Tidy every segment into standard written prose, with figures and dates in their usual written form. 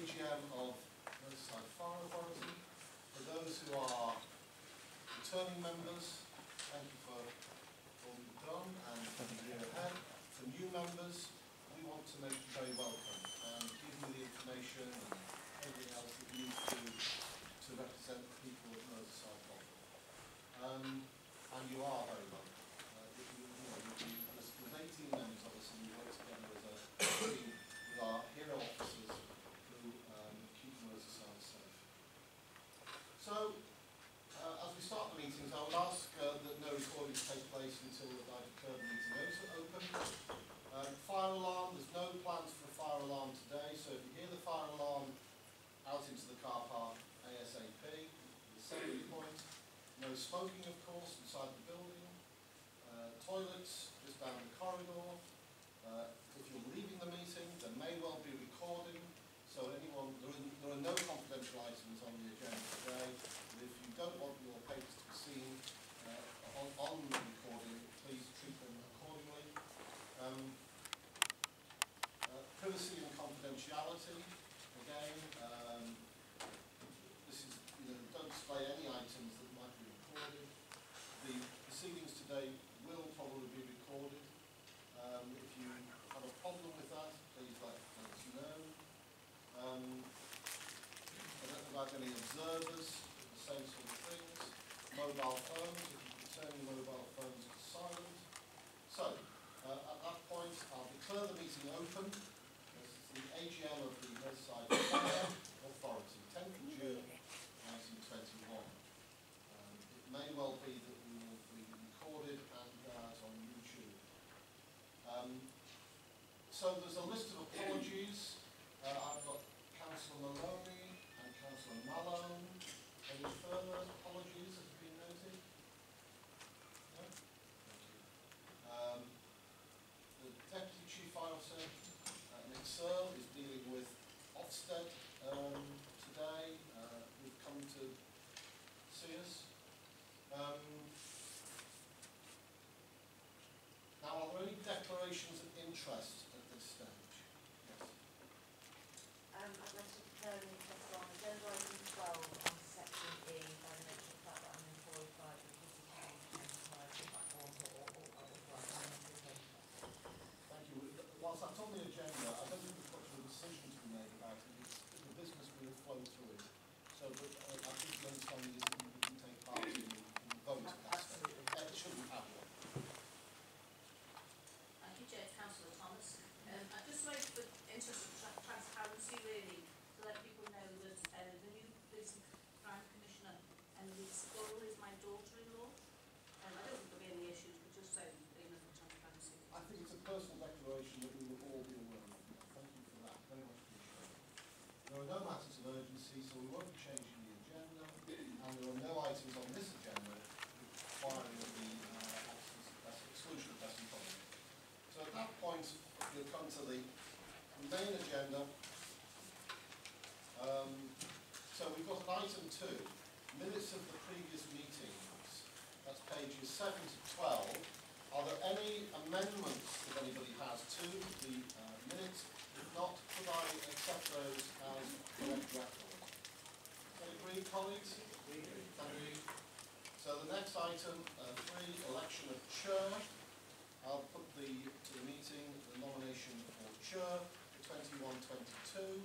AGM of Merseyside Fire Authority. For those who are returning members, thank you for all you've done and for the year ahead. For new members, we want to make you very welcome and give you the information and everything else that you need to represent the people of Merseyside properly. And you are very welcome. There's 18 members of us and we work together as a team with our hero officers who keep Merseyside safe. So, as we start the meetings, I would ask that no recordings take place until I declare the meeting open. Fire alarm, there's no plans for a fire alarm today, so if you hear the fire alarm out into the car park ASAP. The second point, no smoking of course inside the building. Toilets just down the corridor. If you're leaving the meeting, there may well be recording. So anyone, there are no confidential items on the agenda today. But if you don't want your papers to be seen on the recording, please treat them accordingly. Privacy and confidentiality. Again, this is, don't display any items that might be recorded. The proceedings today will probably be recorded. If you have a problem with that, please let us know. I don't know about any observers, the same sort of things. Mobile phones, if you can turn your mobile phones to silent. So, at that point, I'll declare the meeting open. This is the AGM of the Merseyside Fire Authority, 10th of June 1921. It may well be that we will be recorded and out on YouTube. So there's a list of apologies. I've got Councillor Maloney and Councillor Malone. Any further apologies that have been noted? No? Thank you. The Deputy Chief Fire Officer, Nick Searle, is dealing with Ofsted today. We've come to see us. Now, are there any declarations of interest at this stage? Yes. I'd like to declare an interest on agenda item 12 on section E by the nature of the fact that I'm employed by the City platform or other. Thank you. Whilst that's on the agenda, I don't think there's much of a decision to be made about it. It's the business will flow through it. So, but I think the understanding is that we can take part in the vote at that stage. It shouldn't have one. Thank you, Chair. Councillor Thomas. I just raised the interest of transparency, really, to let people know that the new Police and Crime Commissioner, Lynne, Boyle, is my daughter-in-law. I don't think there'll be any issues, but just so there's enough transparency. I think it's a personal declaration that we will all be aware of. Thank you for that. Very much appreciated. There are no matters of urgency, so we won't be changing the agenda, and there are no items on this agenda requiring the exclusion of press and public. So at that point, we'll come to the main agenda. So we've got an item 2, minutes of the previous meetings. That's pages 7 to 12. Are there any amendments that anybody has to the minutes? If not, could I accept those as correct record? Agreed, colleagues? Agreed. Thank you. So the next item, 3, election of chair. I'll put to the meeting the nomination for chair for 21-22.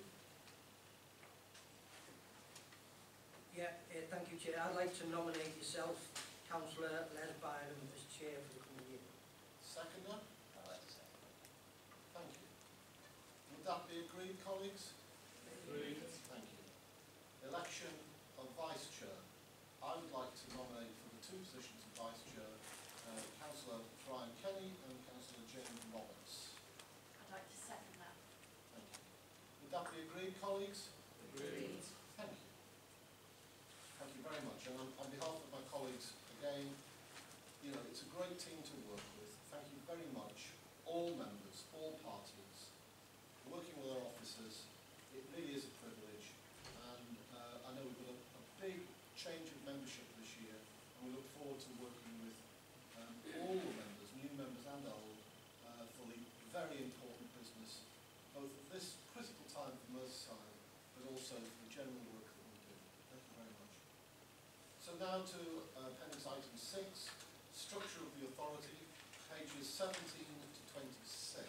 Yeah, thank you, Chair. I'd like to nominate yourself, Councillor Les Byrom, as chair for the coming year. Seconder? I'd like to second that. Thank you. Would that be agreed, colleagues? Agreed. Thank you. Election of vice chair. I would like to nominate for the 2 positions of vice chair Councillor Brian Kenny and Councillor James Roberts. I'd like to second that. Thank you. Would that be agreed, colleagues? Agreed. Thank you. Thank you very much. And on behalf of my colleagues, again, it's a great team to work with. Thank you very much, all members, all parties, working with our officers. It really is a privilege. And I know we've got a big change of membership this year, and we look forward to working with all the members, new members and old, for the very important business, both at this critical time for Merseyside, but but also for the general work that we do. Thank you very much. So now to appendix item 6, structure of the authority, pages 17 to 26.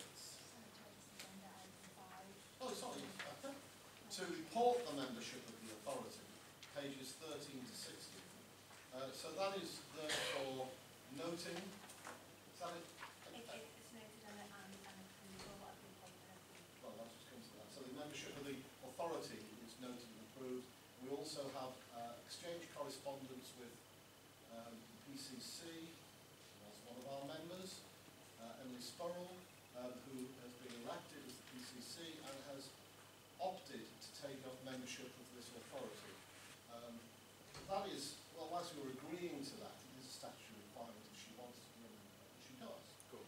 Oh, sorry. To report the membership of the authority, pages 13 to 16. So that is therefore noting. Is that it? It's noted and approval what I've been taken. Well, that's just comes to that. So the membership of the authority is noted and approved. We also have exchange correspondence with the PCC, as one of our members, Emily Spurrell, who has been elected as the PCC and has opted to take up membership of this authority. That is, well, whilst we were agreeing to that, it is a statutory requirement if she wants to be a member, and she does. Cool.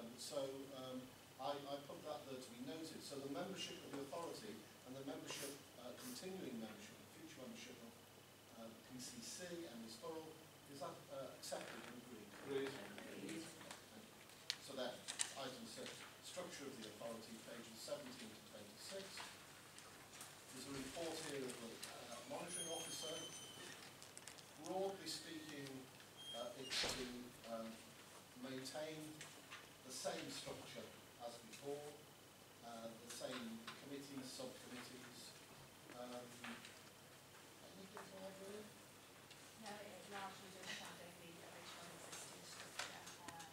I put that there to be noted. So the membership of the authority and the membership, continuing membership, future membership of PCC and Ms. Burrell, is that accepted and agreed? Agreed. So that, item 6, structure of the authority, pages 17 to 26. There's a report here of the monitoring officer. Broadly speaking, it's to maintain the same structure as before, the same committees, subcommittees. Anything to add, really? No, it largely does shadow the original existing structure from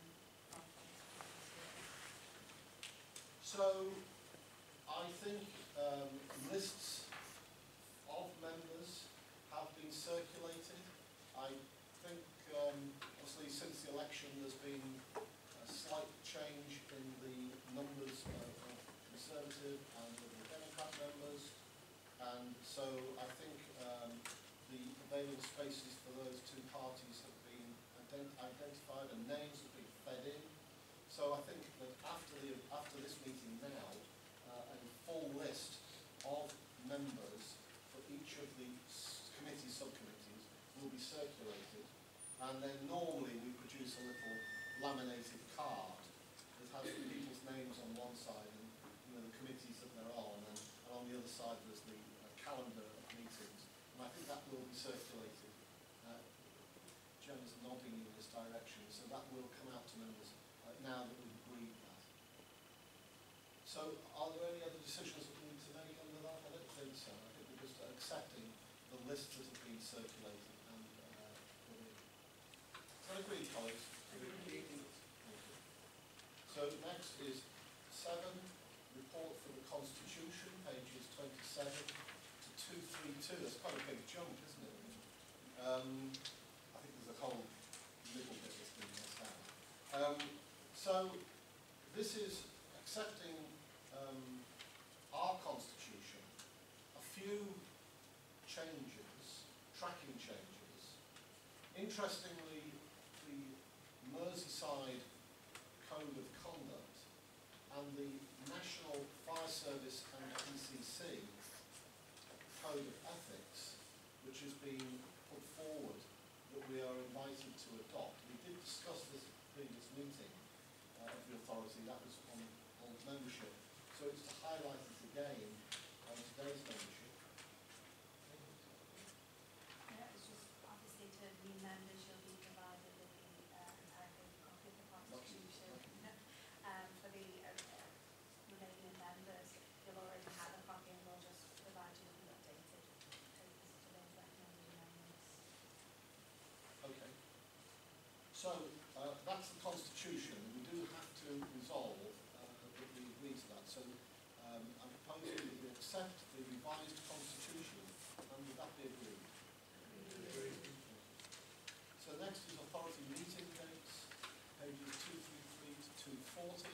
So, I think lists of members have been circulated. I think, obviously, since the election, there's been a slight change in the numbers of Conservative and Liberal Democrat members, and so I think the available spaces for those two parties have been identified and names have been fed in. So I think that after this meeting now, a full list of members for each of the committees, subcommittees, will be circulated, and then normally we produce a little laminated card that has people's names on one side and the committees that they're on, and on the other side there's the calendar of meetings, and I think that will be circulated. Gemma's nodding in this direction, so that will come out to members now that we've agreed that. So are there any other decisions that we need to make under that? I don't think so. I think we're just accepting the lists that have been circulated and put in. Is that agreed, colleagues? Thank you. So next is 7, report for the Constitution, pages 27 to 232. That's quite a big jump, isn't it? I think there's a whole little bit that's been missed out. So this is accepting our Constitution, a few changes, tracking changes. Interestingly, the Merseyside Code of Conduct and the National Fire Service and PCC Code of Ethics, which has been put forward that we are invited to adopt. We did discuss this at the previous meeting of the authority, that was on membership. So it's to highlight it again on today's membership. Yeah, it's just obviously to new members you'll be provided with the copy of the Constitution. For the remaining members, you'll already have a copy and we'll just provide you with the updated copies to those recommended amendments. Okay. So that's the Constitution. We do have to resolve that we agree to that. So I'm proposing that we accept the revised Constitution, and would that be agreed? Agreed. So next is authority meeting dates, pages 233 to 240.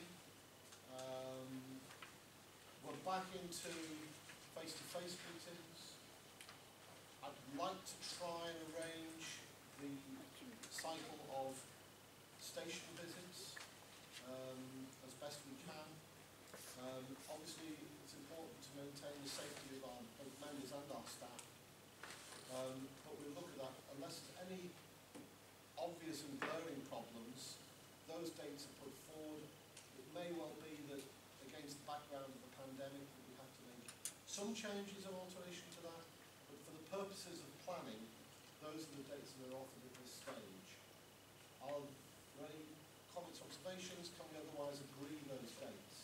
We're back into face-to-face meetings. I'd like to try and arrange the cycle of station visits as best we can. Obviously, it's important to maintain the safety of our both members and our staff, but we'll look at that. Unless there's any obvious and glaring problems, those dates are put forward. It may well be that against the background of the pandemic that we have to make some changes or alteration to that, but for the purposes of planning, those are the dates that are offered at this stage. Are there any comments, observations? Can we otherwise agree those dates?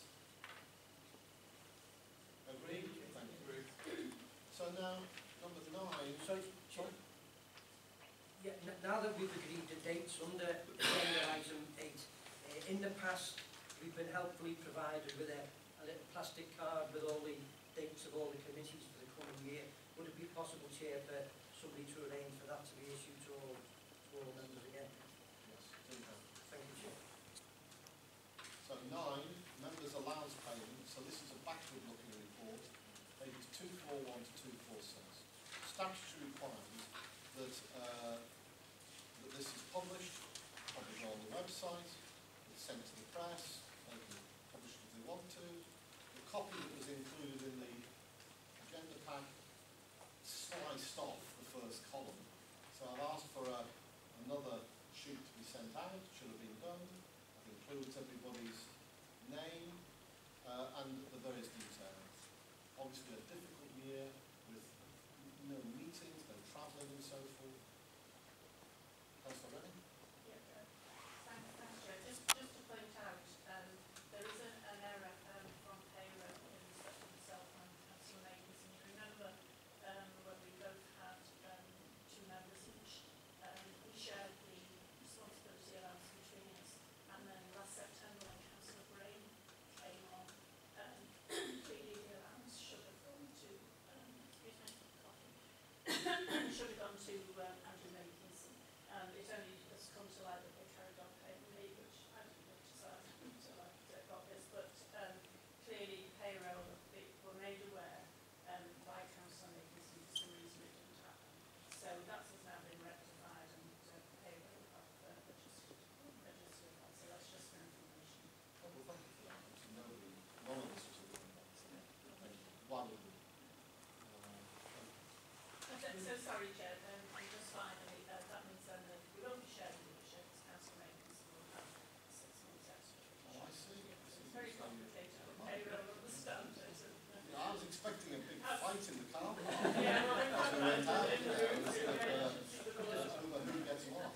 Agreed? Thank you. So now, number 9. So, Chair, yeah, now that we've agreed the dates under agenda item 8, in the past we've been helpfully provided with a little plastic card with all the dates of all the committees for the coming year. Would it be possible, Chair, for somebody to arrange for that to be issued to all members again? Yes, do that. Thank you, Chair. So 9, members' allowance payment. So this is a backward-looking report, pages 241 to 246. Statutory requires that that this is published on the website, it's sent to the press, they can publish it if they want to. The copy that was included in the agenda pack sliced off the first column. So I've asked for another sheet to be sent out, should have been done. That includes everybody's name and the various details. Obviously a difficult year with no meetings, no travelling and so forth. Councillor Rennie? Yeah, thanks, Chair. Just to point out, there is an error from payroll in respect of myself and Councillor Makinson. You remember when we both had 2 members each, we shared the responsibility allowance between us, and then last September when Councillor Byrom came on, clearly the allowance should have gone to, excuse me, coffee, should have gone to Andrew Makinson. It only has come to light that they carried on paying me, which I didn't notice until I got this, but clearly payroll were made aware by Councillor Makinson for some reason it didn't happen. So that has now been rectified and payroll have registered that. So that's just for information. Oh, well, thank you for that. Obviously nobody, none of us was aware of that. So thank you. Why would we? So sorry, Chair, just finally, that means then that we won't be sharing leadership as Councillor Makinson will have 6 months extra. Oh, I see. It's very complicated, but payroll understand it. Yeah, I was expecting a big fight in the car park. Yeah, well, in As we went out, it was fact, over who gets what.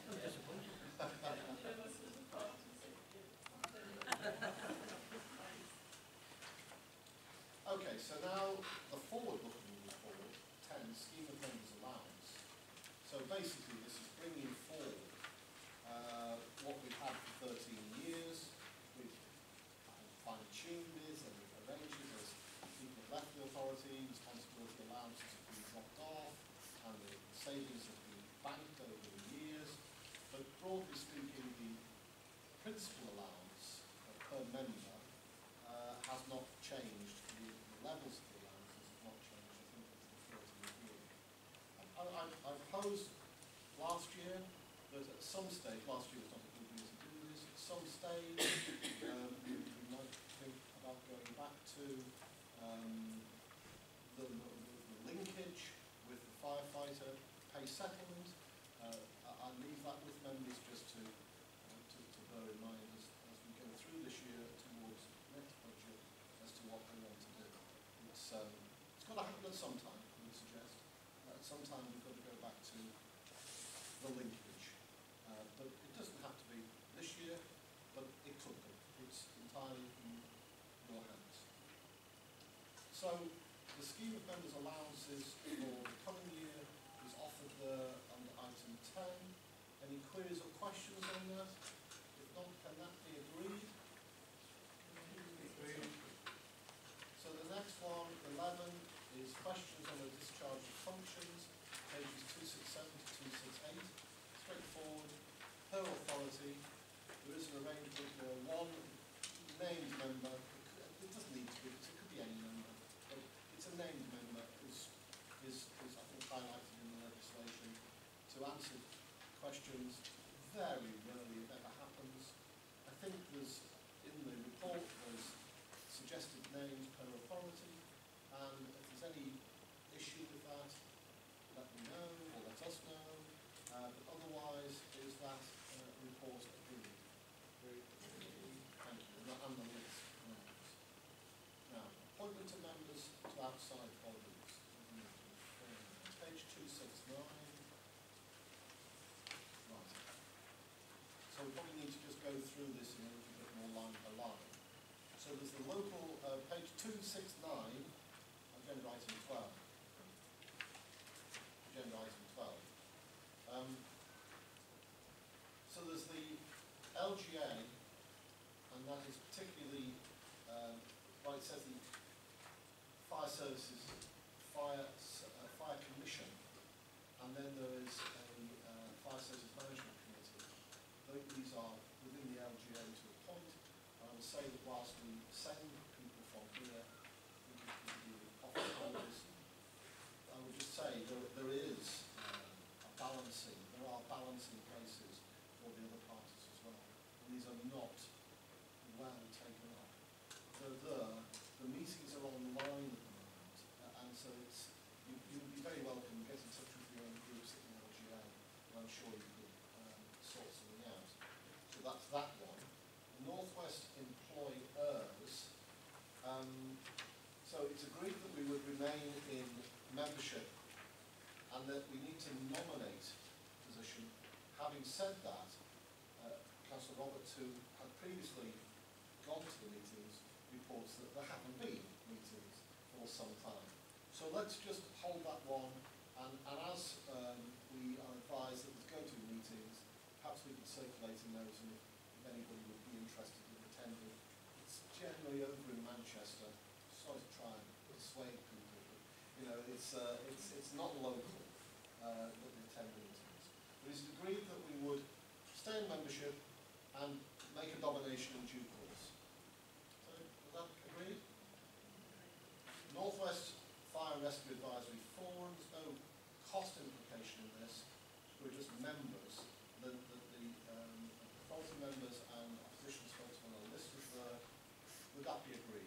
Okay, so now the forward-looking report, 10, scheme of members' allowance. So basically this is bringing forward what we've had for 13 years. We've fine-tuned it and arranged it as people have left the authority, responsibility allowances have been dropped off, and the savings have been banked over the years. But broadly speaking, the principal allowance per member has not changed. The levels of the allowances have not changed, I think, for the 13th year. I proposed last year that at some stage, last year was not a good year to do this, at some stage we might think about going back to the linkage with the firefighter pay settlement. I leave that with members just to bear in mind as we go through this year towards next budget as to what we want to do. It's got to happen at some time, I would suggest. At some time we've got to go back to the linkage. But it doesn't have to be this year, but it could be. It's entirely in your hands. So the scheme of members' allowances for the coming year is offered there under item 10. Any queries or questions on that? If not, can that be agreed? So the next one, 11, is questions on the discharge of functions, pages 267 to 268. Straightforward, per authority. There is an arrangement where one named member, it doesn't need to be, it could be any member, but it's a named member is I think highlighted in the legislation to answer questions. Very rarely if ever happens. I think there's, in the report, there's suggested names per authority, and if there's any issue with that, let me know, or let us know, but otherwise, is that report agreed? Thank you, and the list. Now, appointment of members to outside bodies. So there's the local, page 269, agenda item 12. Agenda item 12. So there's the LGA, and that is particularly, well, it says the Fire Services, Fire Commission, and then there is a Fire Services Management Committee. These are within the LGA to a point, and I will say that whilst we send people from here, we can do office holders, I would just say there is a balancing, there are balancing places for the other parties as well, and these are not well taken up. They're there, the meetings are online at the moment, and so it's, you would be very welcome, get in touch with your own groups at the LGA, and I'm sure you could sort something out. So that's that one. Northwest Employers, so it's agreed that we would remain in membership and that we need to nominate a position. Having said that, Councillor Roberts, who had previously gone to the meetings, reports that there haven't been meetings for some time. So let's just hold that one, and as we are advised that there's going to be meetings, perhaps we could circulate in those, and if anybody would be interested in attending. It's generally over in Manchester. Sorry to try and persuade people, but you know, it's not local that we attend meetings. But it's agreed that we would stay in membership and make a nomination in due course. So, is that agreed? Northwest Fire and Rescue Advisory Forum, there's no cost implication in this. We're just members. The authority members and opposition spokesmen are listed there. Would that be agreed?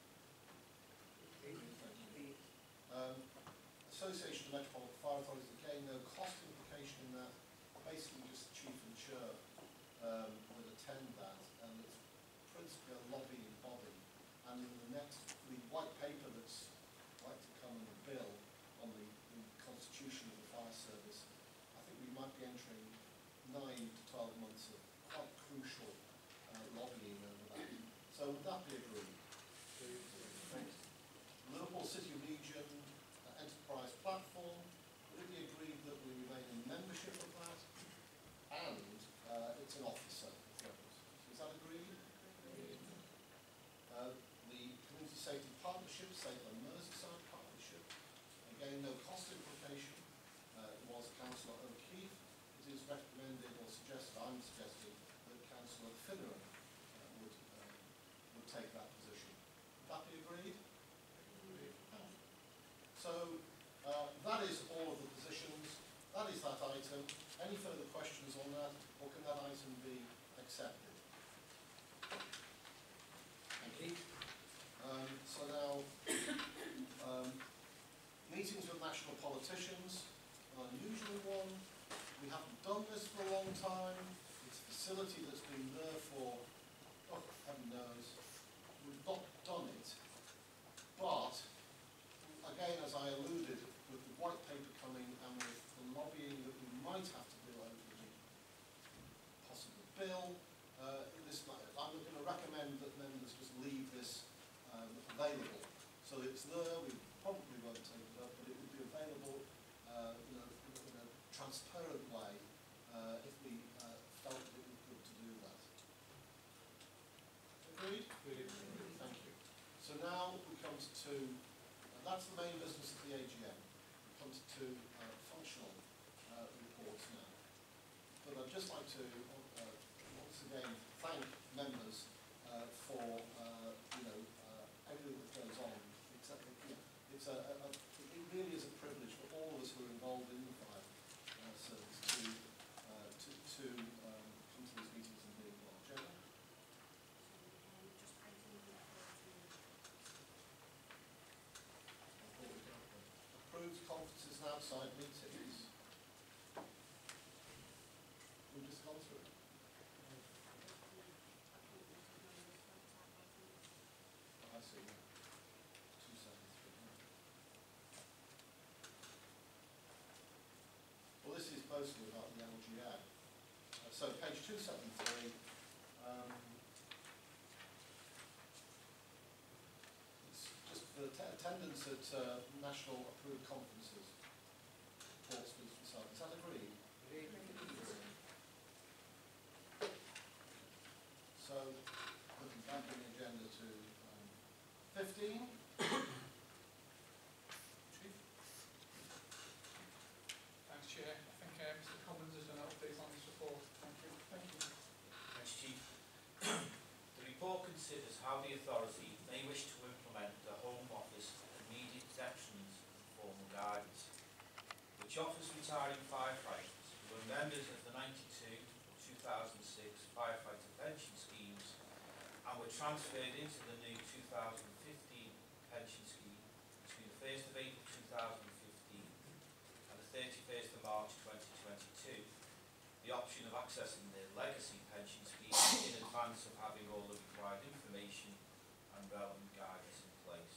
Association of Metropolitan Fire Authorities, again, no cost implication in that. Basically just the chief and chair would attend that, and it's principally a lobbying body. And in the white paper that's like to come in the bill on the constitution of the fire service, I think we might be entering 9 to 12 months of quite crucial lobbying over that. So would that be agreed? Thanks. Liverpool City Region Enterprise Platform, would it be agreed that we remain in membership of that? And it's an officer. Is that agreed? The Community Safety Partnership, Sefton Merseyside Partnership, again no cost implication. It was Councillor O'Keefe. It is recommended or suggested, I'm suggesting, that Councillor Finneran would take that position. Would that be agreed? So that is all of the positions. That is that item. Any further questions on that, or can that item be accepted? Thank you. So now, meetings with national politicians, an unusual one. We haven't done this for a long time. It's a facility that's been there for, oh, heaven knows, we've not done it. But, again, as I alluded, with the white paper coming and with the lobbying that we might have to do over the possible bill, I'm going to recommend that members just leave this available. So it's there, we probably won't take it up, but it would be available in a transparent way if we felt that it was good to do that. Agreed? Thank you. So now we come to, that's the main business of the AGM. It comes to functional reports now. But I'd just like to once again thank members for everything that goes on. It really is a privilege for all of us who are involved in the fire service to come to these meetings and be involved. Gemma? Approved conferences and outside meetings. We've just gone through it. I see. 273. Well, this is mostly about the LGA. So page 273. national approved conferences. Paul speaks for himself. Is that agreed? So, looking back on the agenda to 15. Chief? Thanks, Chair. I think Mr. Commons has done an update on this report. Thank you. Thank you. Thanks, Chief. The report considers how the authority may wish to implement the Home Office immediate protections and formal guidance, which offers retiring firefighters who are members of the 92 or 2006 firefighter pension schemes and were transferred into the new 2015 pension scheme between the 1st of April 2015 and the 31st of March 2022, the option of accessing their legacy pension scheme in advance of having all the required information and relevant guidance in place.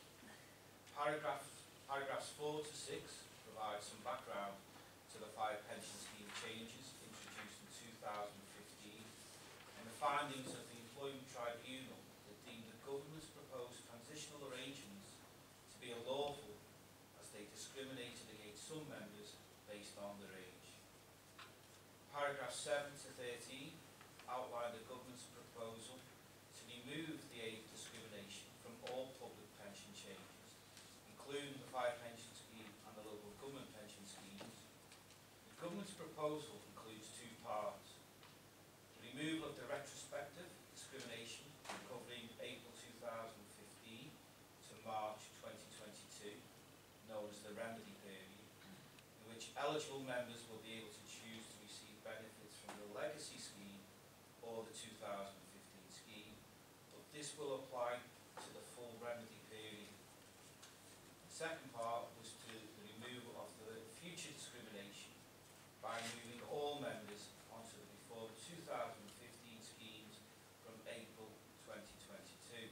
Paragraphs 4 to 6 provide some background to the fire pension scheme changes introduced in 2015 and the findings of the Employment Tribunal that deemed the government's proposed transitional arrangements to be unlawful as they discriminated against some members based on their age. Paragraphs 7 to 13 outline the government's proposal to remove the age discrimination from all public pension changes, including the fire pension scheme and the local government pension schemes. The government's proposal includes two parts: the removal of the retrospective discrimination covering April 2015 to March 2022, known as the remedy period, in which eligible members will be able to choose to receive benefits from the legacy scheme or the 2015 scheme, but this will apply to the full remedy period. The second part was to the removal of the future discrimination by moving all members onto the before the 2015 schemes from April 2022.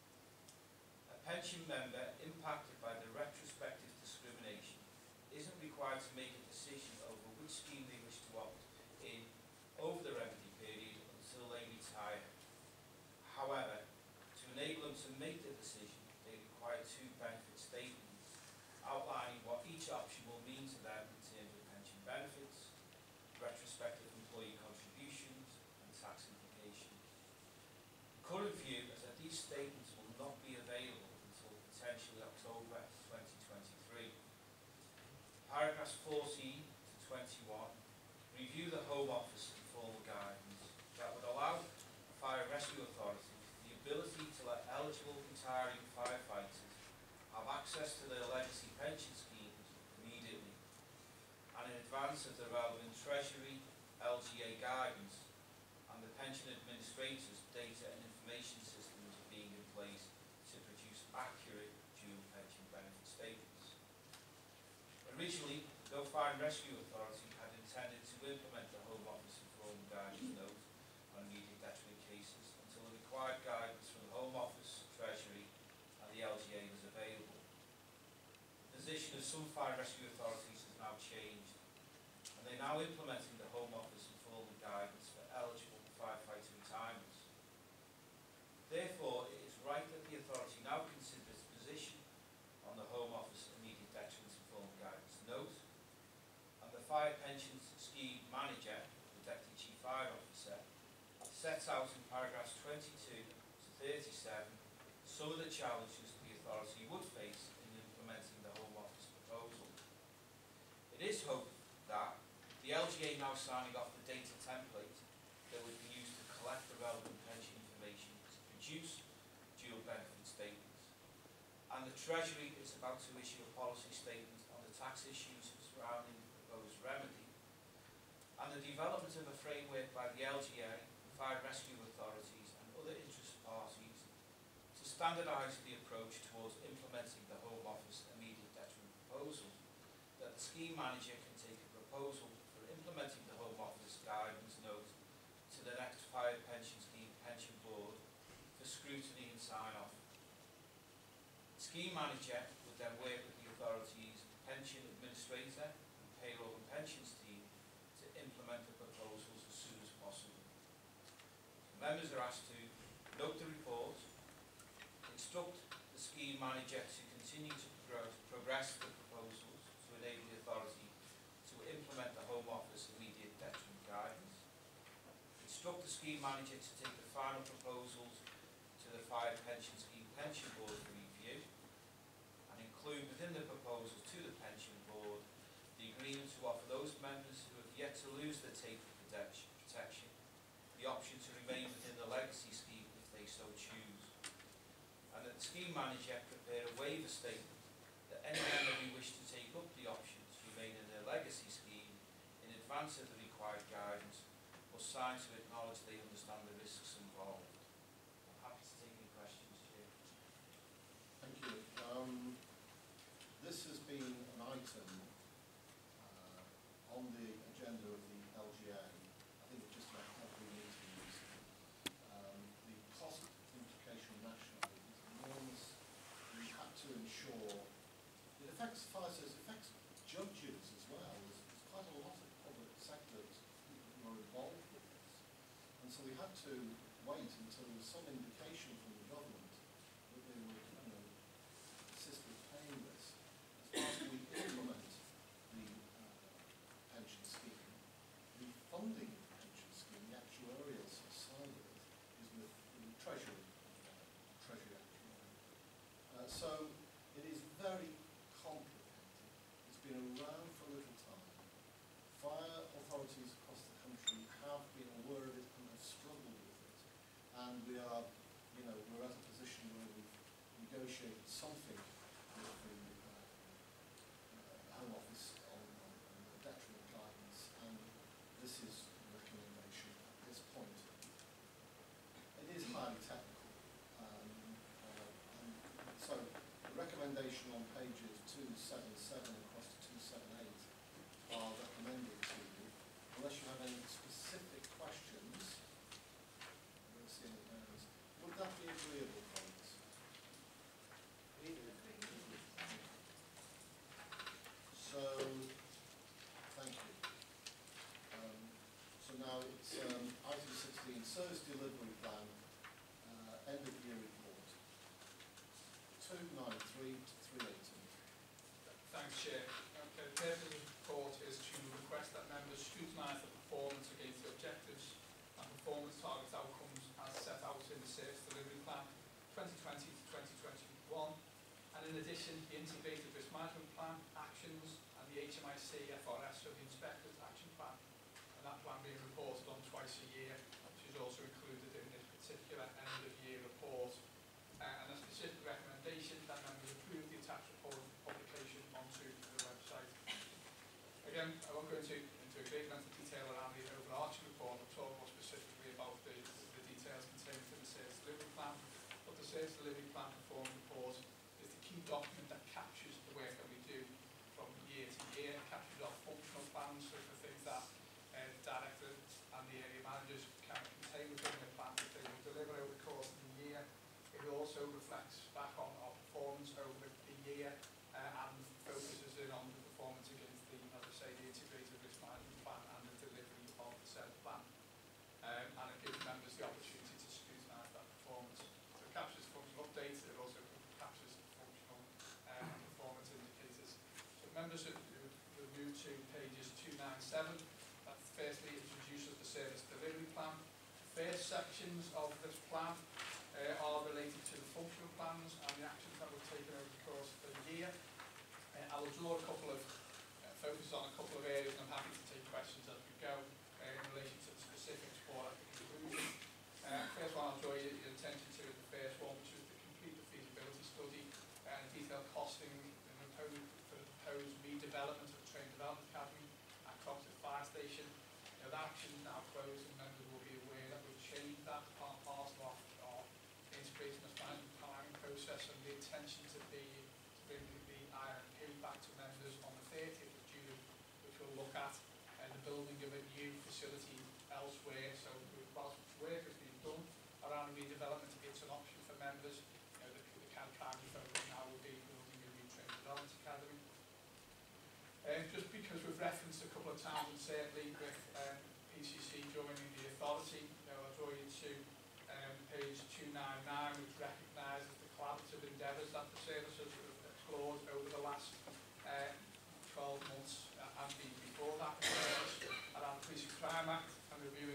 A pension member impacted by the retrospective discrimination isn't required to make a decision over which scheme they wish to opt in over the remedy period until they retire. However, to enable them to make the decision, they require two benefit statements outlining what each option will mean to them in terms of pension benefits, retrospective employee contributions and tax implications. The current view is that these statements will not be available until potentially October 2023. Paragraphs 14 to 21 review the Home Office and formal guidance that would allow the Fire Rescue Authority the ability to let eligible retiring firefighters have access to their legacy pension schemes immediately and in advance of the relevant Treasury, LGA guidance and the pension administrators' data and information systems being in place to produce accurate dual pension benefit statements. Originally, the Fire and Rescue Authority had intended to implement the Home Office and formal guidance note on immediate detriment cases until the required guidance from the Home Office, Treasury and the LGA was available. The position of some fire rescue authorities has now changed and they're now implementing the Home Office and formal guidance for eligible firefighter retirements. Therefore, it is right that the authority now considers the position on the Home Office immediate detriment and formal guidance note, and the Fire Pensions Scheme Manager, the Deputy Chief Fire Officer, sets out in paragraphs 22 to 37 some of the challenges the authority would face in implementing the Home Office proposal. It is hoped that the LGA now signing off the data template that would be used to collect the relevant pension information to produce dual benefit statements, and the Treasury is about to issue a policy statement on the tax issues surrounding the proposed remedy, and the development of a framework by the LGA, the Fire Rescue Authorities and other interested parties to standardise the approach towards implementing the Home Office immediate detriment proposal, that the scheme manager can take a proposal for implementing the Home Office guidance note to the next Fire Pension Scheme Pension Board for scrutiny and sign-off. The scheme manager would then work with the authority's pension administrator and payroll and pensions team to implement the proposals as soon as possible. Members are asked to note the report, instruct the scheme manager to continue to instruct the scheme manager to take the final proposals to the Fire Pension Scheme Pension Board for review and include within the proposals to the Pension Board the agreement to offer those members who have yet to lose their taper protection the option to remain within the legacy scheme if they so choose, and that the scheme manager prepare a waiver statement that any member who wish to take up the option to remain in their legacy scheme in advance of the required guidance must sign to acknowledge they understand the risks involved. I'm happy to take any questions, Chair. Thank you. This has been an item on the agenda of the LGA. I think it's just about every meeting recently. The cost implication nationally is enormous. We have to ensure it affects fire service, it affects judges as well. There's quite a lot of public sector people who are involved with this. And so we had to wait until there was some indication from the government that they would assist with paying this. As far as we implement the pension scheme, the funding of the pension scheme, the actuarial side of it, is with the Treasury actuary. So it is very complicated. It's been around for a little time. Fire authorities across the country have been aware of it and have struggled with it. And we are, we're at a position where we've negotiated something with the Home Office on the detriment guidance, and this is the recommendation at this point. It is highly technical, and so the recommendation on pages 277 across to 278 are recommended to you. Unless you have any specific questions, I don't see any hands. Would that be agreeable, colleagues? So, thank you. So now it's item 16, service delivery plan, end of year report. 293 to 318. Thanks, Chair. Okay, the purpose of the report is to request that members scrutinise the performance against the objectives and performance target outcomes as set out in the Service Delivery Plan 2020 to 2021, and in addition the Integrated Risk Management Plan, actions, and the HMIC FRS, so the Inspector's Action Plan, and that plan being reported on twice a year, which is also included in this particular end of year report. And a specific recommendation that members approve the attached report publication onto the website. Again, I won't go into a great amount of detail around the overarching report, but talk more specifically about the details contained in the Service Delivery Plan. But the Service Delivery Plan Performance Report is the key document that captures the work that we do from year to year. It captures our functional plans, so the things that the director and the area managers can contain within their plan that they will deliver over the course of the year. It also reflects back on our performance over the year and focuses in on the performance against the, as I say, the Integrated Risk Management Plan and the delivery of the said plan. And it gives members the opportunity to scrutinise that performance. So it captures functional updates, it also captures functional performance indicators. So members will move to pages 297. That firstly introduces the Service Delivery Plan. The first sections of this plan are related to the functional plans and the actions that were taken over the course of the year. I will draw a couple of focus on a couple of areas, and I'm happy to take questions as we go in relation to the specifics for at the conclusion. First one I'll draw your attention to is the first one, which is to complete the feasibility study and detailed costing for the proposed redevelopment of the Train Development Academy at Thompson Fire Station. That action is now closed, and members will be aware that we've changed that part of our integrated risk management planning process, and the intention to be to bring the IMP back to members on the 30th of June, which will look at the building of a new facility elsewhere. So whilst work has been done around redevelopment, it's an option for members. The kind of primary focus now will be building a new Train Development Academy. Just because we've referenced a couple of times, and certainly with PCC joining the authority, I'll draw you to page 299, which recognises the collaborative endeavours that the services have explored over the last 12 months and before that around the Policing Crime Act and reviewing our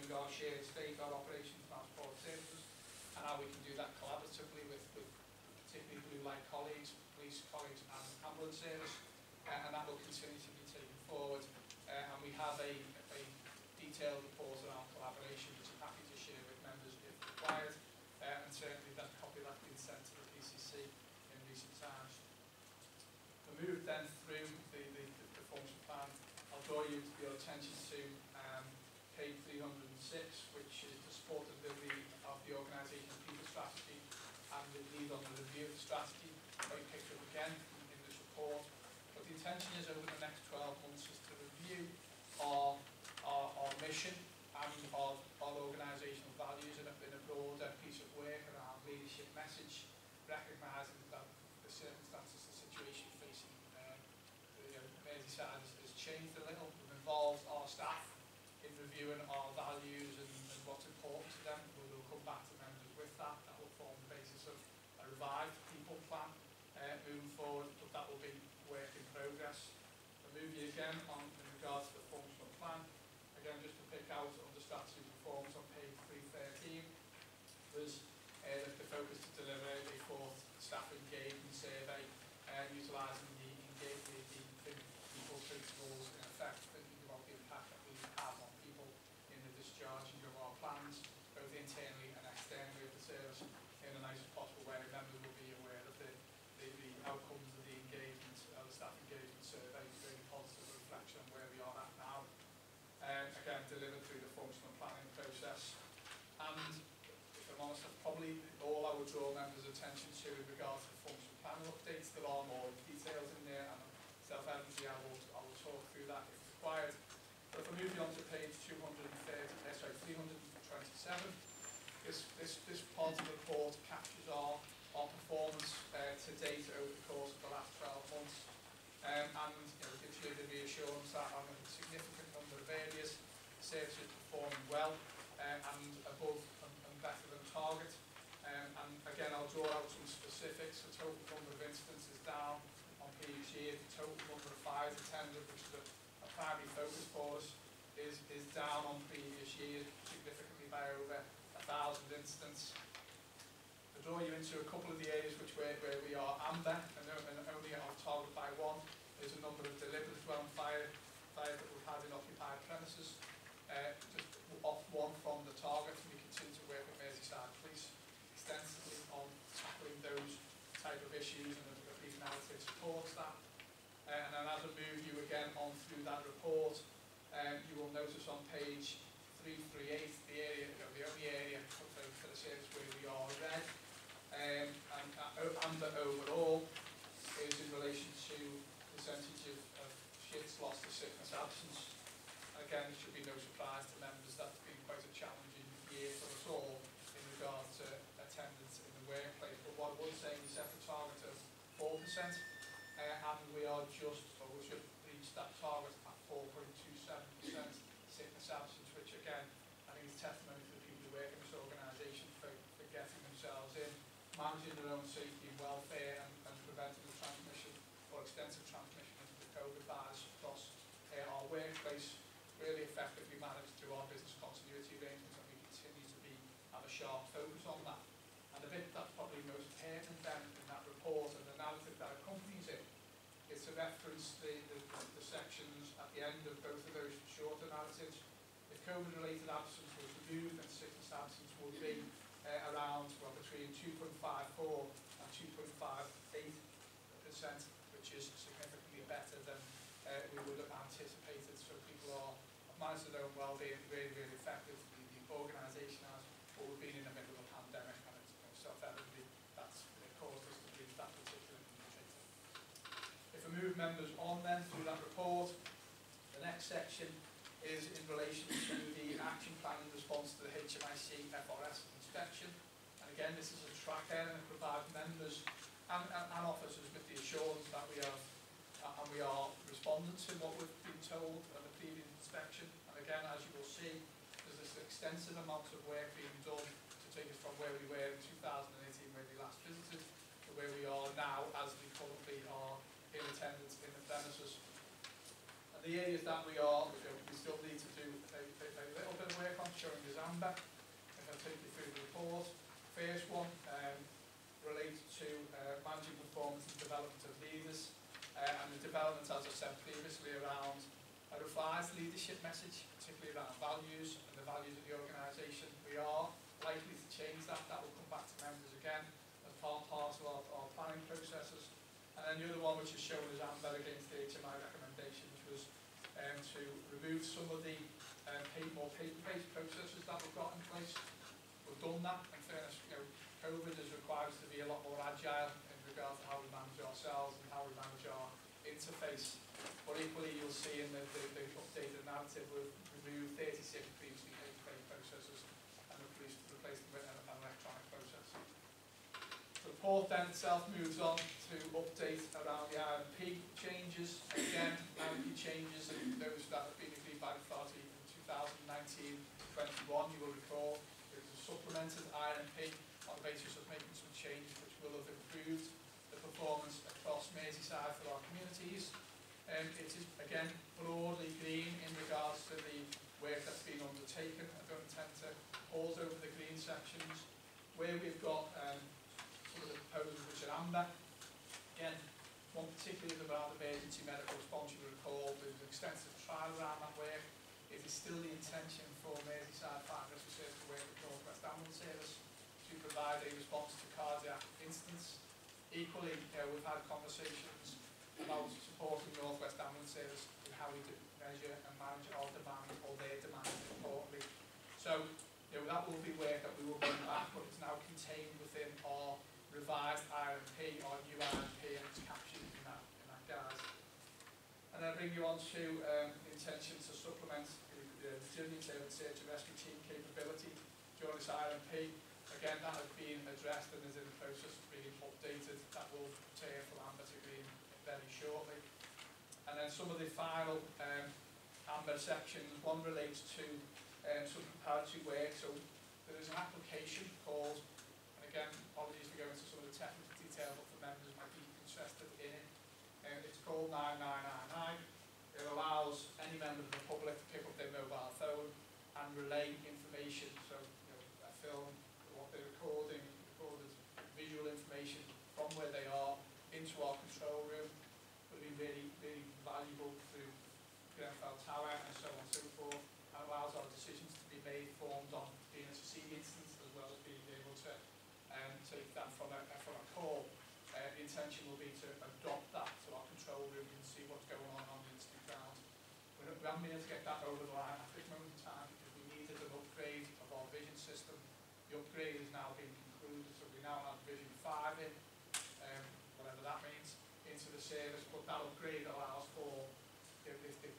shared estate, our operations transport services, and how we can do that collaboratively with particularly blue light colleagues, police colleagues and ambulance service, and that will continue to be taken forward. And we have a detailed report around collaboration which I'm happy to share with members if required, and certainly that copy that's been sent to the PCC in recent times. We move then through the function plan. I'll draw your attention to page 306, which is the support and delivery of the organisational people strategy and the lead on the review of the strategy. Very picked up again in this report. But the intention is over the next 12 months is to review our mission and our organisational values in a broader piece of work around leadership message, recognising that the circumstances, the situation facing Merseyside has changed a little. We've involved our staff in reviewing our values and what's important to them. We'll come back to members with that. That will form the basis of a revived people plan moving forward, but that will be work in progress. I'll move you again on in regards to the functional plan. Again, just to pick out under strategy performance on page 313, there's the focus to deliver a fourth staff engagement survey, utilising the people principles in effect, thinking about the impact that we have on people in the discharging of our plans, both internally and externally of the service, in the nicest possible way. Members will be aware of the outcomes of the engagement, the staff engagement survey, really positive reflection on where we are at now. Again, delivered through the functional planning process. And if I'm honest, that's probably all I would draw members' attention to in regards to functional planning updates. There are more details in there, and self-evidently I will talk through that if required. But if I move you on to page 327, this part of the report captures our performance to date over the course of the last 12 months, and gives you the reassurance that on a significant number of areas, the service is performing well and above and better than target. And again, I'll draw out some specifics. The total number of incidents is down on previous years. The total number of fires attended, which is a primary focus for us, is down on previous years significantly by over 1,000 incidents. To draw you into a couple of the areas where we are amber and only on target by one, is a number of deliberate dwelling fires that we've had in occupied premises. Just off one from the target, and we continue to work with Merseyside Police extensively on tackling those type of issues, and the police narrative supports that. And then as I move you again on through that report, you will notice on page 338 the area, the only area for the service where we are red, and amber overall is in relation to percentage of shifts lost to sickness absence. Again, it should be no surprise to members that's been quite a challenging year for us all in regard to attendance in the workplace. But what I would say, we set a target of 4%, and we are just, or we should reach that target at 4.27% sickness absence, which again, I think is testimony to the people who work in this organisation for getting themselves in, managing their own safety and welfare, and preventing the transmission or extensive transmission of the COVID virus across our workplace. Really effectively managed through our business continuity arrangements, and we continue to have a sharp focus on that. And the bit that's probably most pertinent then in that report and the narrative that accompanies it is to reference the sections at the end of both of those shorter narratives. If COVID-related absence was removed, then sickness absence would be around, well, between 2.54 and 2.58%, which is significantly better than we would have anticipated. So people are managed their own well-being really, really effective. The organisation has, but we've been in the middle of a pandemic, and it's self-evidently that's caused us to reach that particular indicator. If we move members on then through that report, the next section is in relation to the action plan in response to the HMIC FRS inspection. And again, this is a tracker and it provides members and officers with the assurance that we have and we are responding to what we've been told at the previous inspection. And again, as you will see, there's this extensive amount of work being done to take us from where we were in 2018, where we last visited, to where we are now as we currently are in attendance in the premises. And the areas that we still need to do a little bit of work on, showing as amber. If I take you through the report, first one relates to managing performance and development of leaders, and the development, as I said previously, around a revised leadership message, particularly around values and the values of the organisation. We are likely to change that. That will come back to members again as part of our planning processes. And then the other one, which is shown as amber against the HMI recommendation, which was to remove some of the more paper-based processes that we've got in place. We've done that. In fairness, COVID has required us to be a lot more agile in regard to how we manage ourselves and how we manage our interface. But equally, you'll see in the updated narrative, we've removed 36 previously paper-based processes and replaced them with an electronic process. The report then itself moves on to update around the IMP changes. Again, IMP changes and those that have been agreed by the authority in 2019-21, you will recall, it was a supplemented IMP on the basis of making some changes which will have improved the performance across Merseyside for our communities. It is again broadly green in regards to the work that's been undertaken. I don't intend to pause over the green sections. Where we've got some of the proposals which are amber, again, one particularly around emergency medical response. You will recall there was an extensive trial around that work. It is still the intention for Merseyside Fire Rescue Service to work with North West Ambulance Service to provide a response to cardiac incidents. Equally, we've had conversations about supporting North West Ambulance Service in how we measure and manage our demand, or their demand importantly. So that will be work that we will bring back, but it's now contained within our revised IMP, our new IMP, and it's captured in that guise. And then I bring you on to the intention to supplement the resilience and search and rescue team capability during this IMP. Again, that has been addressed and is in the process of being updated. That will turn from amber to green very shortly. And then some of the final amber sections, one relates to some preparatory work. So there is an application called, and again, apologies for going into some of the technical detail, but for members who might be interested in it. It's called 9999. It allows any member of the public to pick up their mobile phone and relay information. So a film, what they're recorded visual information from where they are into our control room. Would be really, really valuable through Grenfell Tower and so on and so forth. And allows our decisions to be made formed on being able to see the instance as well as being able to take that from a call. The intention will be to adopt that to our control room and see what's going on the instant ground. We haven't been able to get that over the line at this moment in time because we needed an upgrade of our vision system. The upgrade is now being concluded, so we now have Vision 5 in, whatever that means, into the service, but that upgrade allows for the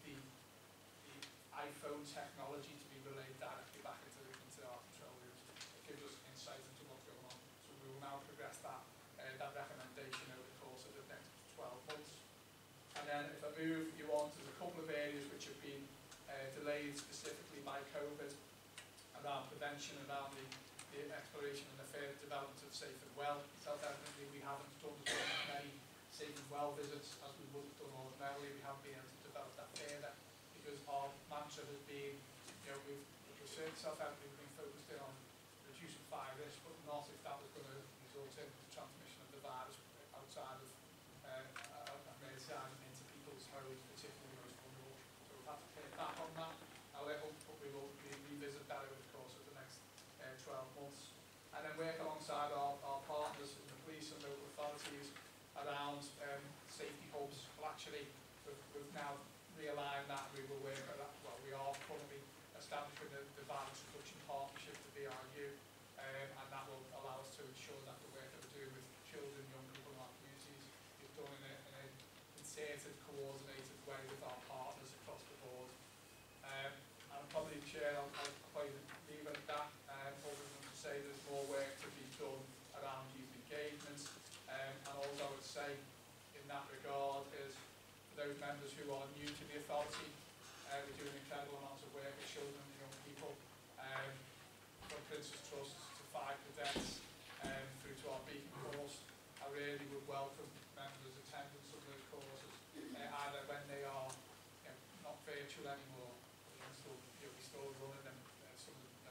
iPhone technology to be relayed directly back into our control rooms. It gives us insight into what's going on. So we will now progress that recommendation over the course of the next 12 months. And then if I move you on to a couple of areas which have been delayed specifically by COVID, around prevention, around the exploration and the further development of Safe and Well. Self-evidently, we haven't done as many Safe and Well visits as we would have done ordinarily. We haven't been able to develop that further because our mantra has been, we've certainly self-evidently we've been focused in on reducing fire risk, but not if that was going to result in the transmission of the virus outside of Merseyside into people's homes, particularly those vulnerable. So we've had to take back on that a little, but we will revisit that over the course of the next 12 months. And then work alongside our partners in the police and local authorities around safety hubs. Well, actually, we've now realigned that. We will work at that. Well, we are currently establishing the Violence Reduction Partnership, the VRU, and that will allow us to ensure that the work that we're doing with children, young people in our communities is done in a concerted, coordinated way with our partners across the board. And probably, Chair, I'll probably leave it at that, other than to say there's more work to be done around youth engagement. And also I would say in that regard is for those members who are new to the authority, we're doing incredible amounts of work with children and young people, from Prince's Trust to 5 cadets, through to our Beacon course. I really would welcome members attending some of those courses, either when they are not virtual anymore, but we're still running them, some of them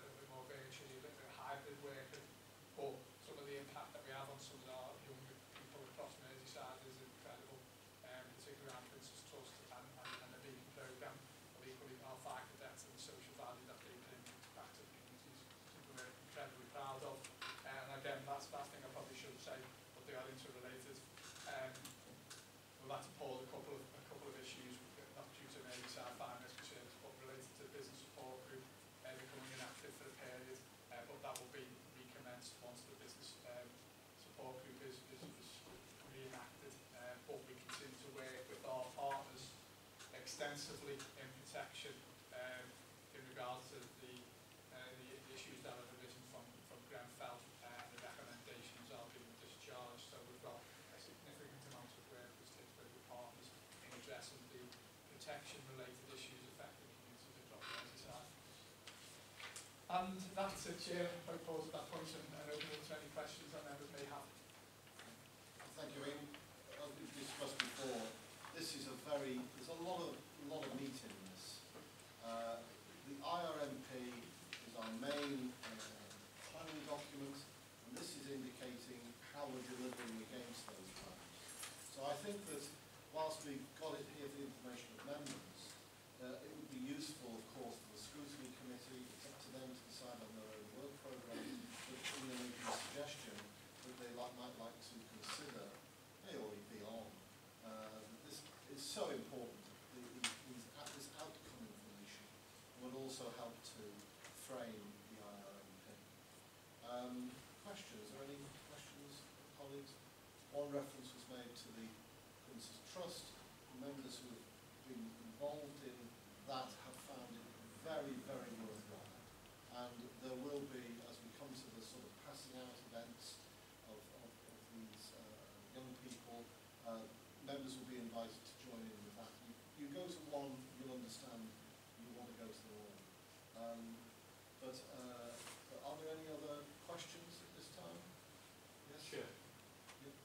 extensively in protection in regards to the issues that have arisen from Grenfell, and the recommendations are being discharged. So we've got a significant amount of work with stakeholder partners in addressing the protection-related issues affecting communities across Merseyside. And that's it, Chair. I pause at that point and open up to any questions that members may have. Thank you, Ian. As we've discussed before, there's a lot of meat in this. The IRMP is our main planning document, and this is indicating how we're delivering against those plans. So I think that whilst we've got it here for the information of members, it would be useful, of course, for the scrutiny committee. It's up to them to decide on their own work programme, but making a suggestion that they might like to consider, may already be on. This is so important. This outcome information would also help to frame the IRMP. Questions? Are there any questions, colleagues? One reference was made to the Prince's Trust. Members who have been involved in that have found it very, very worthwhile. And there will be, as we come to the sort of passing out events of these young people, members will be invited to join in with that. You go to one, you'll understand you want to go to them all. But are there any other questions at this time? Yes? Sure. Yeah.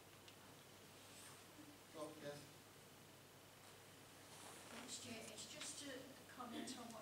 Oh, yes. Thanks, Chair. It's just to comment on